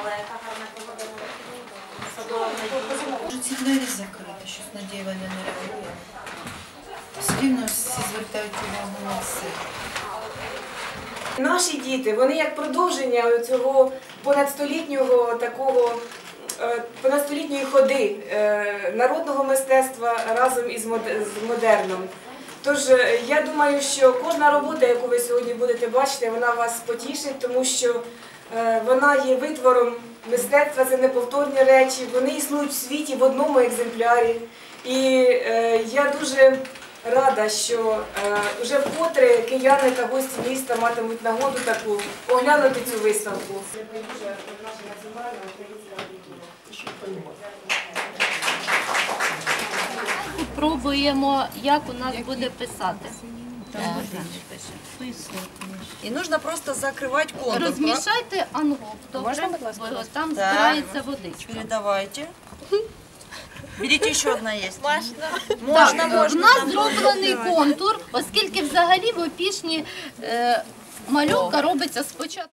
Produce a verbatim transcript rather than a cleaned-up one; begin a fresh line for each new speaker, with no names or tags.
але яка гарна погода садова надія.
Може ці двері закриті, щось Надія Іванівна не реагує. Все рівно всі звертають увагу на це.
Наші діти, вони як продовження цього понадстолітнього такого, понадстолітньої ходи народного мистецтва разом із модерном. Тож я думаю, що кожна робота, яку ви сьогодні будете бачити, вона вас потішить, тому що вона є витвором мистецтва, це неповторні речі, вони існують в світі в одному екземплярі. І я дуже рада, що вже вкотре кияни та гості міста матимуть нагоду таку оглянути цю виставку.
Пробуємо, як у нас буде писати.
И нужно просто закрывать контур.
Розмішайте ангоп, добре, бо там збирається водичка.
Передавайте. Берите, еще одна есть.
Можна,
Можна,
так,
можна.
у нас
Там
зроблений
можна.
контур, оскільки взагалі в опішні е, малюнка робиться спочатку.